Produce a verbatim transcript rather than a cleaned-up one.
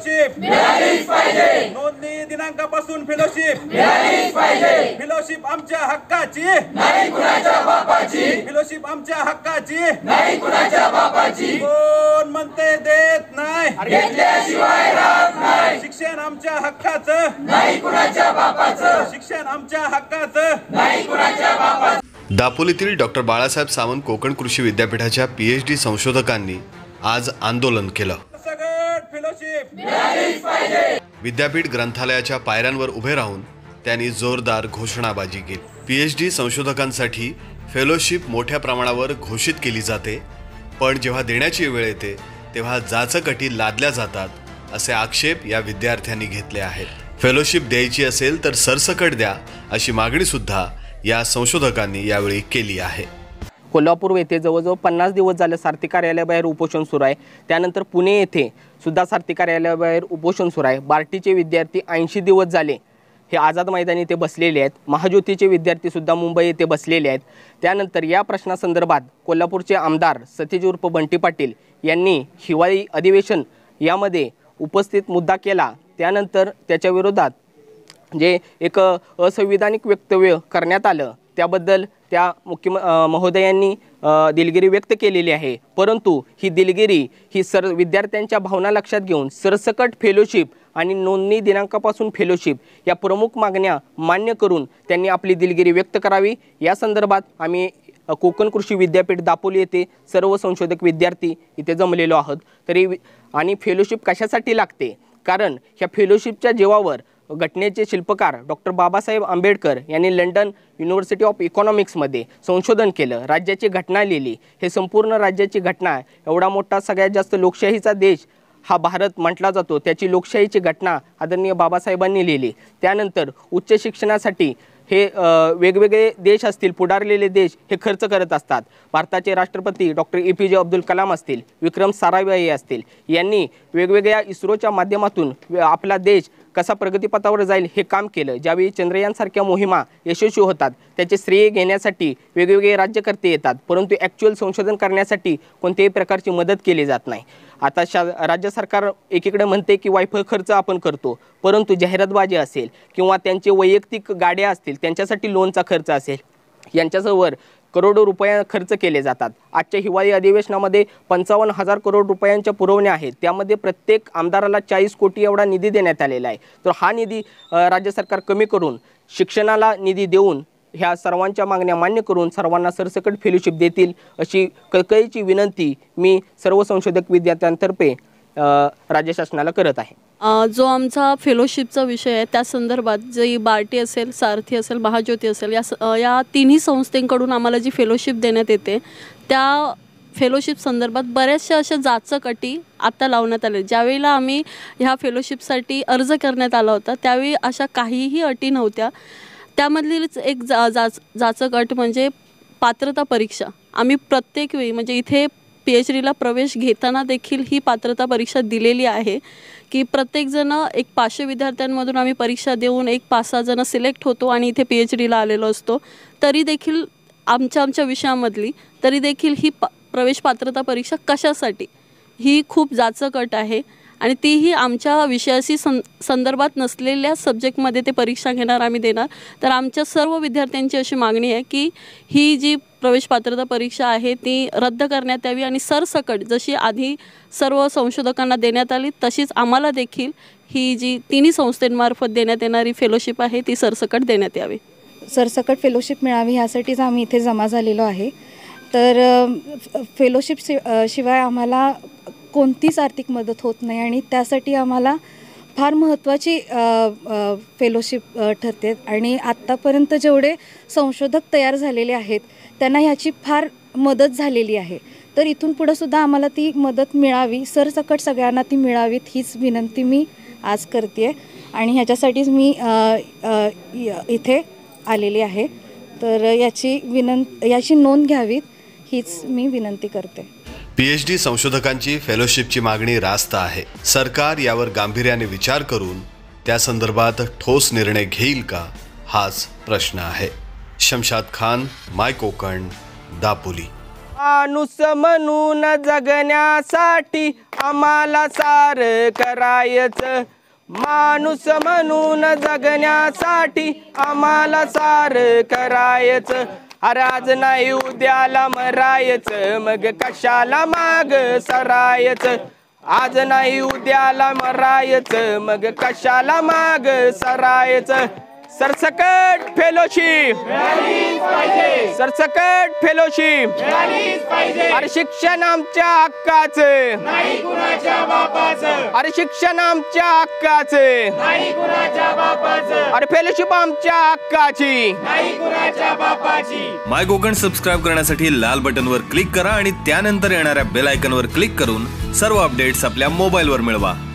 Fellowship मिळालीच पाहिजे, नोंदणी दिनांकापासून फेलोशिप मिळालीच पाहिजे, फेलोशिप आमच्या हक्काची नाही कुणाच्या बापाची, फेलोशिप आमच्या हक्काची नाही कुणाच्या बापाची, कोण म्हणते देत नाही, घेतल्याशिवाय राहत नाही, शिक्षण आमच्या हक्काचं नाही कुणाच्या बापाचं, शिक्षण आमच्या हक्काचं नाही कुणाच्या बापाचं। दापोलीतील डॉक्टर बाळासाहेब सावंत कोकण कृषी विद्यापीठाच्या पीएचडी संशोधकांनी आज आंदोलन केलं। सरसकट फेलोशिप मिळालीच पाहिजे, विद्यापीठ ग्रंथालयाच्या पायऱ्यांवर उभे राहून त्यांनी जोरदार घोषणाबाजी केली। पीएचडी संशोधकांसाठी फेलोशिप मोठ्या प्रमाणावर घोषित केली जाते, पण जेव्हा देण्याची वेळ येते तेव्हा जाचकटी लादल्या जातात असे आक्षेप या विद्यार्थ्यांनी घेतले आहेत। फेलोशिप द्यायची असेल तर सरसकट द्या अशी मागणी सुद्धा या संशोधकांनी यावेळी केली आहे। कोल्हापूर येथे जवळजवळ पन्नास दिवस झाले सारथी कार्यालयाबाहेर उपोषण सुरू आहे। त्यानंतर पुणे येथे सुद्धा सारथी कार्यालयाबाहेर उपोषण सुरू आहे। बार्टीचे विद्यार्थी ऐंशी दिवस झाले हे आझाद मैदानी येथे बसलेले आहेत। महाज्योतीचे विद्यार्थी सुद्धा मुंबई येथे बसलेले आहेत। त्यानंतर या प्रश्नासंदर्भात कोल्हापूरचे आमदार सतीश उर्फ बंटी पाटील यांनी हिवाळी अधिवेशन यामध्ये उपस्थित मुद्दा केला। त्यानंतर त्याच्या विरोधात जे एक असंविधानिक वक्तव्य करण्यात आलं त्याबद्दल त्या मुख्य महोदयांनी दिलगिरी व्यक्त केलेली आहे। परंतु ही दिलगिरी ही सर विद्यार्थ्यांच्या भावना लक्षात घेऊन सरसकट फेलोशिप आणि नोंदणी दिनांकापासून फेलोशिप या प्रमुख मागण्या मान्य करून त्यांनी आपली दिलगिरी व्यक्त करावी। या संदर्भात आम्ही कोकण कृषी विद्यापीठ दापोली येथे सर्व संशोधक विद्यार्थी इथे जमलेलो आहोत। तरी आणि फेलोशिप कशासाठी लागते, कारण ह्या फेलोशिपच्या जीवावर घटनेचे शिल्पकार डॉक्टर बाबासाहेब आंबेडकर यांनी लंडन युनिव्हर्सिटी ऑफ इकॉनॉमिक्समध्ये संशोधन केलं, राज्याची घटना लिहिली। हे संपूर्ण राज्याची घटना, एवढा मोठा सगळ्यात जास्त लोकशाहीचा देश हा भारत म्हटला जातो, त्याची लोकशाहीची घटना आदरणीय बाबासाहेबांनी लिहिली। त्यानंतर उच्च शिक्षणासाठी हे वेगवेगळे देश असतील, पुढारलेले देश हे खर्च करत असतात। भारताचे राष्ट्रपती डॉक्टर ए पी जे अब्दुल कलाम असतील, विक्रम साराभाई असतील, यांनी वेगवेगळ्या इस्रोच्या माध्यमातून आपला देश कसा प्रगतीपथावर जाईल हे काम केलं। ज्यावेळी चंद्रयानसारख्या मोहिमा यशस्वी होतात त्याचे श्रेय घेण्यासाठी वेगवेगळे राज्यकर्ते येतात, परंतु ॲक्च्युअल संशोधन करण्यासाठी कोणत्याही प्रकारची मदत केली जात नाही। आता शा राज्य सरकार एकीकडे म्हणते की वायफळ खर्च आपण करतो, परंतु जाहिरातबाजी असेल किंवा त्यांचे वैयक्तिक गाड्या असतील त्यांच्यासाठी लोनचा खर्च असेल, यांच्यासवर करोडो रुपये खर्च केले जातात। आजच्या हिवाळी अधिवेशनामध्ये पंचावन्न हजार करोड रुपयांच्या पुरवण्या आहेत, त्यामध्ये प्रत्येक आमदाराला चाळीस कोटी एवढा निधी देण्यात आलेला आहे। तर हा निधी राज्य सरकार कमी करून शिक्षणाला निधी देऊन ह्या सर्वांच्या मागण्या मान्य करून सर्वांना सरसकट फेलोशिप देतील अशी कळकळीची विनंती मी सर्व संशोधक विद्यार्थ्यांतर्फे राज्य शासनाला करत आहे। जो आमचा फेलोशिपचा विषय आहे त्या संदर्भात जी बार्टी असेल, सारथी असेल, महाज्योती असेल, या या तिन्ही संस्थेकडून आम्हाला जी फेलोशिप देण्यात येते त्या फेलोशिप संदर्भात बऱ्याचशा अशा जाचक अटी आत्ता लावण्यात आल्या। ज्यावेळेला आम्ही ह्या फेलोशिपसाठी अर्ज करण्यात आला होता त्यावेळी अशा काहीही अटी नव्हत्या। त्यामधलीच एक जा जाच जाचक अट म्हणजे पात्रता परीक्षा। आम्ही प्रत्येक वेळी म्हणजे इथे पी एच डीला प्रवेश घेताना देखील ही पात्रता परीक्षा दिलेली आहे की प्रत्येकजण एक पाचशे विद्यार्थ्यांमधून आम्ही परीक्षा देऊन एक पाच सहा जण सिलेक्ट होतो आणि इथे पी एच डीला आलेलो असतो। तरी देखील आमच्या आमच्या विषयामधली तरी देखील ही प प्रवेश पात्रता परीक्षा कशासाठी ही खूप जाचक अट आहे आणि तीही आमच्या विषयाशी सं संदर्भात नसलेल्या सब्जेक्टमध्ये ते परीक्षा घेणार आम्ही देणार। तर आमच्या सर्व विद्यार्थ्यांची अशी मागणी आहे की ही जी प्रवेश पात्रता परीक्षा आहे ती रद्द करण्यात यावी आणि सरसकट जशी आधी सर्व संशोधकांना देण्यात आली तशीच आम्हाला देखील ही जी तिन्ही संस्थांमार्फत देण्यात येणारी फेलोशिप आहे ती सरसकट देण्यात यावी। सरसकट फेलोशिप मिळावी यासाठीच आम्ही इथे जमा झालेलो आहे। तर फेलोशिप शिवाय आम्हाला कोणतीच आर्थिक मदत होत नाही आणि त्यासाठी आम्हाला फार महत्त्वाची फेलोशिप ठरते आणि आत्तापर्यंत जेवढे संशोधक तयार झालेले आहेत त्यांना ह्याची फार मदत झालेली आहे। तर इथून पुढे सुद्धा आम्हाला ती मदत मिळावी, सरसकट सगळ्यांना ती मिळावीत हीच विनंती मी आज करते आणि ह्याच्यासाठीच मी इथे आलेली आहे। तर याची विनंती याची नोंद घ्यावीत हीच मी विनंती करते। पीएचडी संशोधकांची फेलोशिपची मागणी रास्त आहे। सरकार यावर गांभीर्याने विचार करून त्या संदर्भात ठोस निर्णय घेईल का हाच प्रश्न आहे। शमशाद खान, माय कोकण, दापोली। माणूस म्हणून जगण्यासाठी आम्हाला सार करायचं. माणूस म्हणून जगण्यासाठी आम्हाला सार करायचं. अरे आज नाही उद्याला मरायचं, मग कशाला माग सरायचं. आज नाही उद्याला मरायचं, मग कशाला माग सरायचं. सरसकट फेलोशिप, सरसकट फेलोशिप. अरे शिक्षण आमच्या हक्काचं, नाही कुणाच्या बापाचं. अरे शिक्षण आमच्या हक्काचं, नाही कुणाच्या बापाचं. अरे फेलोशिप आमच्या हक्काची, नाही कुणाच्या बापाची. माय कोकण सबस्क्राईब करण्यासाठी लाल बटनवर क्लिक करा आणि त्यानंतर येणाऱ्या बेल आयकॉनवर क्लिक करून सर्व अपडेट्स आपल्या मोबाईलवर मिळवा.